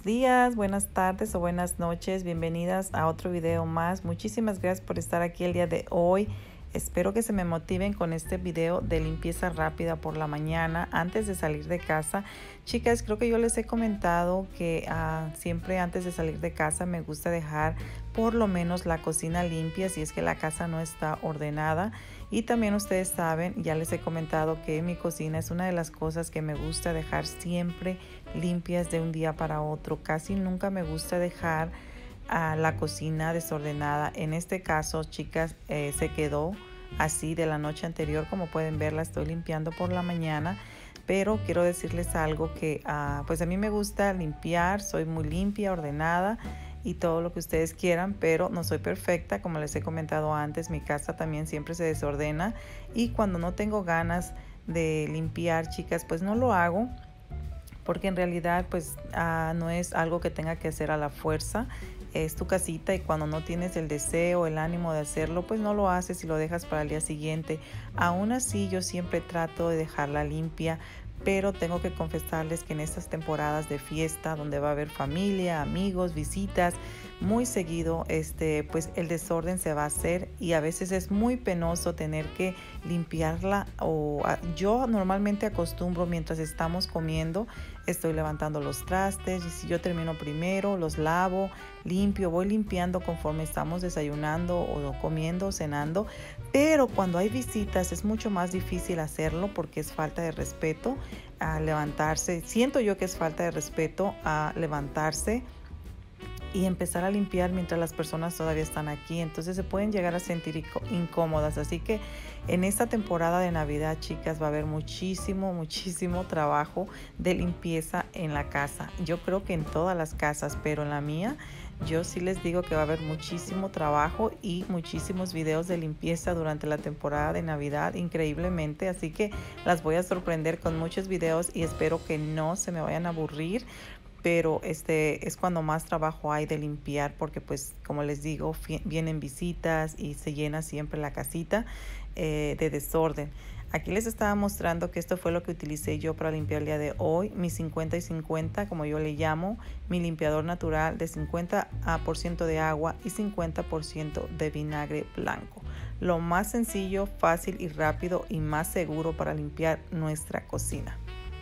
días, buenas tardes o buenas noches. Bienvenidas a otro video más. Muchísimas gracias por estar aquí el día de hoy. Espero que se me motiven con este video de limpieza rápida por la mañana antes de salir de casa. Chicas, creo que yo les he comentado que siempre antes de salir de casa me gusta dejar por lo menos la cocina limpia si es que la casa no está ordenada. Y también ustedes saben, ya les he comentado que mi cocina es una de las cosas que me gusta dejar siempre limpias de un día para otro. Casi nunca me gusta dejar la cocina desordenada. En este caso, chicas, se quedó así de la noche anterior. Como pueden ver, la estoy limpiando por la mañana, pero quiero decirles algo que pues a mí me gusta limpiar, soy muy limpia, ordenada y todo lo que ustedes quieran, pero no soy perfecta. Como les he comentado antes, mi casa también siempre se desordena y cuando no tengo ganas de limpiar, chicas, pues no lo hago, porque en realidad pues no es algo que tenga que hacer a la fuerza. Es tu casita y cuando no tienes el deseo, el ánimo de hacerlo, pues no lo haces y lo dejas para el día siguiente. Aún así, yo siempre trato de dejarla limpia, pero tengo que confesarles que en estas temporadas de fiesta donde va a haber familia, amigos, visitas, muy seguido pues el desorden se va a hacer y a veces es muy penoso tener que limpiarla. Yo normalmente acostumbro, mientras estamos comiendo, estoy levantando los trastes y si yo termino primero los lavo, limpio, voy limpiando conforme estamos desayunando o comiendo, cenando. Pero cuando hay visitas es mucho más difícil hacerlo porque es falta de respeto a levantarse. Siento yo que es falta de respeto a levantarse y empezar a limpiar mientras las personas todavía están aquí. Entonces se pueden llegar a sentir incómodas. Así que en esta temporada de Navidad, chicas, va a haber muchísimo trabajo de limpieza en la casa. Yo creo que en todas las casas, pero en la mía, yo sí les digo que va a haber muchísimo trabajo y muchísimos videos de limpieza durante la temporada de Navidad, increíblemente. Así que las voy a sorprender con muchos videos y espero que no se me vayan a aburrir. Pero es cuando más trabajo hay de limpiar porque pues como les digo, vienen visitas y se llena siempre la casita de desorden. Aquí les estaba mostrando que esto fue lo que utilicé yo para limpiar el día de hoy, mi 50 y 50, como yo le llamo, mi limpiador natural de 50% de agua y 50% de vinagre blanco. Lo más sencillo, fácil y rápido y más seguro para limpiar nuestra cocina.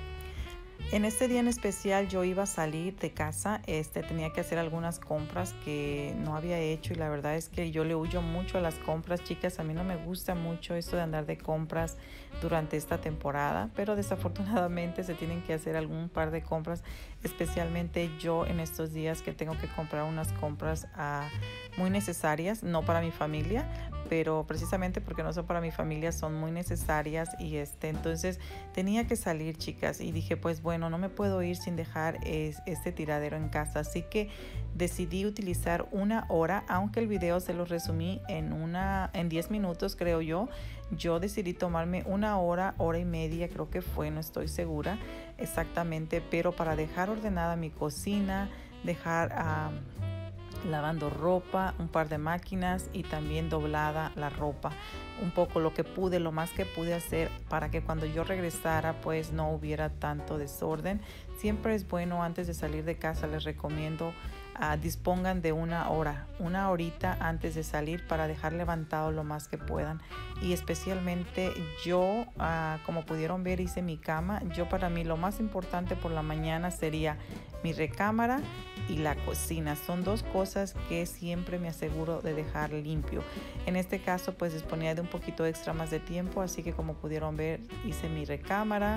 En este día en especial yo iba a salir de casa, tenía que hacer algunas compras que no había hecho y la verdad es que yo le huyo mucho a las compras, chicas. A mí no me gusta mucho esto de andar de compras durante esta temporada, pero desafortunadamente se tienen que hacer algún par de compras, especialmente yo en estos días que tengo que comprar unas compras muy necesarias, no para mi familia, pero precisamente porque no son para mi familia son muy necesarias y entonces tenía que salir, chicas, y dije pues bueno, no me puedo ir sin dejar este tiradero en casa, así que decidí utilizar una hora, aunque el video se lo resumí en 10 minutos, creo yo. Yo decidí tomarme una hora, hora y media, creo que fue, no estoy segura exactamente, pero para dejar ordenada mi cocina, dejar lavando ropa, un par de máquinas y también doblada la ropa. Un poco lo que pude, lo más que pude hacer para que cuando yo regresara pues no hubiera tanto desorden. Siempre es bueno antes de salir de casa, les recomiendo dispongan de una horita antes de salir para dejar levantado lo más que puedan. Y especialmente yo, como pudieron ver, hice mi cama. Para mí lo más importante por la mañana sería mi recámara y la cocina. Son dos cosas que siempre me aseguro de dejar limpio. En este caso pues disponía de un poquito extra más de tiempo, así que como pudieron ver hice mi recámara,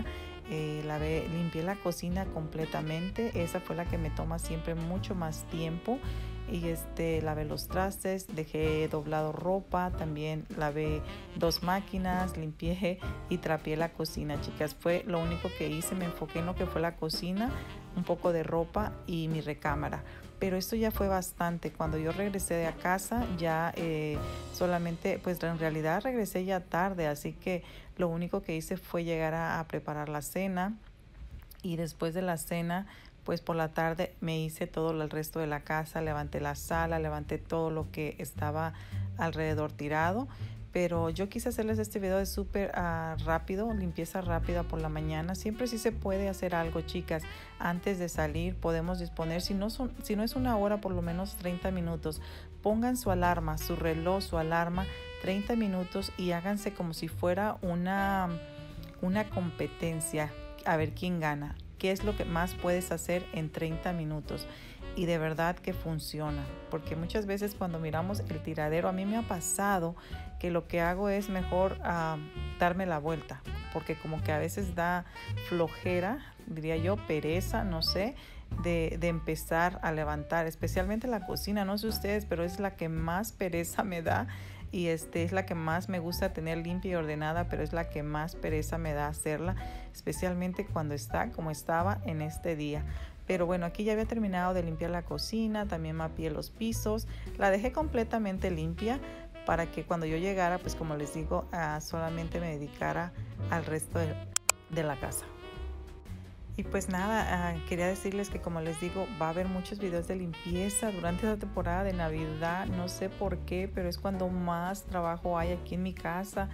limpié la cocina completamente. Esa fue la que me toma siempre mucho más tiempo. Y lavé los trastes, dejé doblado ropa, también lavé 2 máquinas, limpié y trapeé la cocina, chicas. Fue lo único que hice, me enfoqué en lo que fue la cocina, un poco de ropa y mi recámara. Pero esto ya fue bastante. Cuando yo regresé de casa ya solamente, pues en realidad regresé ya tarde, así que lo único que hice fue llegar a preparar la cena y después de la cena pues por la tarde me hice todo el resto de la casa, levanté la sala, levanté todo lo que estaba alrededor tirado. pero yo quise hacerles este video de súper rápido, limpieza rápida por la mañana. Siempre sí se puede hacer algo, chicas. Antes de salir podemos disponer, si no es una hora, por lo menos 30 minutos. Pongan su alarma, su reloj, su alarma, 30 minutos y háganse como si fuera una competencia. A ver quién gana. ¿Qué es lo que más puedes hacer en 30 minutos? Y de verdad que funciona, porque muchas veces cuando miramos el tiradero, a mí me ha pasado que lo que hago es mejor darme la vuelta, porque como que a veces da flojera, diría yo, pereza, no sé, de empezar a levantar, especialmente la cocina. No sé ustedes, pero es la que más pereza me da. Y es la que más me gusta tener limpia y ordenada, pero es la que más pereza me da hacerla, especialmente cuando está como estaba en este día. Pero bueno, aquí ya había terminado de limpiar la cocina, también mapeé los pisos, la dejé completamente limpia para que cuando yo llegara, pues como les digo, solamente me dedicara al resto de la casa. Y pues nada, quería decirles que como les digo, va a haber muchos videos de limpieza durante la temporada de Navidad. No sé por qué, pero es cuando más trabajo hay aquí en mi casa.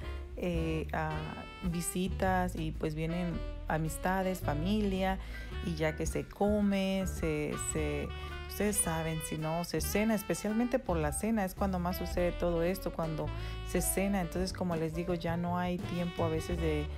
Visitas y pues vienen amistades, familia, y ya que se come, ustedes saben, si no se cena, especialmente por la cena, es cuando más sucede todo esto, cuando se cena. Entonces, como les digo, ya no hay tiempo a veces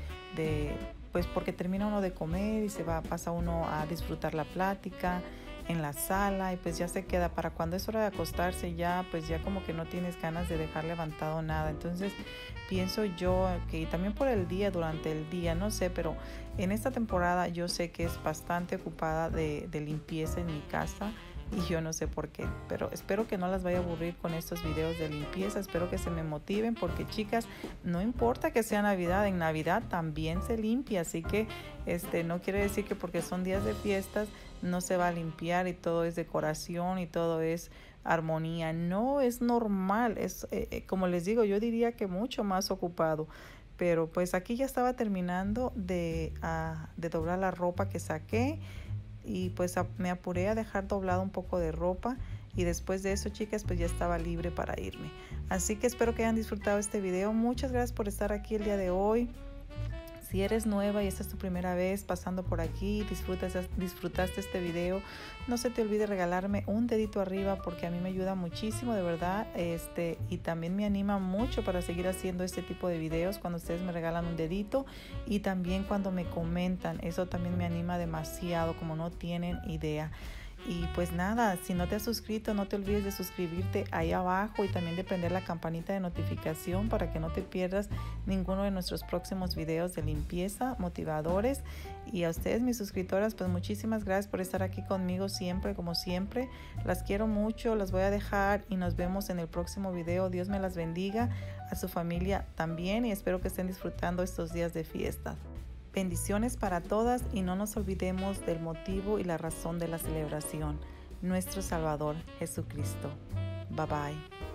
pues porque termina uno de comer y pasa uno a disfrutar la plática en la sala, y pues ya se queda para cuando es hora de acostarse, ya pues ya como que no tienes ganas de dejar levantado nada. Entonces pienso yo que también por el día, durante el día, no sé, pero en esta temporada yo sé que es bastante ocupada de limpieza en mi casa. Y yo no sé por qué, pero espero que no las vaya a aburrir con estos videos de limpieza. Espero que se me motiven, porque chicas, no importa que sea Navidad, en Navidad también se limpia. Así que no quiere decir que porque son días de fiestas no se va a limpiar y todo es decoración y todo es armonía. No, es normal, es como les digo, yo diría que mucho más ocupado. Pero pues aquí ya estaba terminando de doblar la ropa que saqué. Y pues me apuré a dejar doblado un poco de ropa, y después de eso, chicas, pues ya estaba libre para irme. Así que espero que hayan disfrutado este video. Muchas gracias por estar aquí el día de hoy. Si eres nueva y esta es tu primera vez pasando por aquí, disfrutaste este video, no se te olvide regalarme un dedito arriba, porque a mí me ayuda muchísimo, de verdad, y también me anima mucho para seguir haciendo este tipo de videos cuando ustedes me regalan un dedito, y también cuando me comentan, eso también me anima demasiado, como no tienen idea. Y pues nada, si no te has suscrito, no te olvides de suscribirte ahí abajo, y también de prender la campanita de notificación para que no te pierdas ninguno de nuestros próximos videos de limpieza motivadores. Y a ustedes, mis suscriptoras, pues muchísimas gracias por estar aquí conmigo siempre, como siempre. Las quiero mucho, las voy a dejar y nos vemos en el próximo video. Dios me las bendiga, a su familia también, y espero que estén disfrutando estos días de fiesta. Bendiciones para todas, y no nos olvidemos del motivo y la razón de la celebración, nuestro Salvador Jesucristo. Bye bye.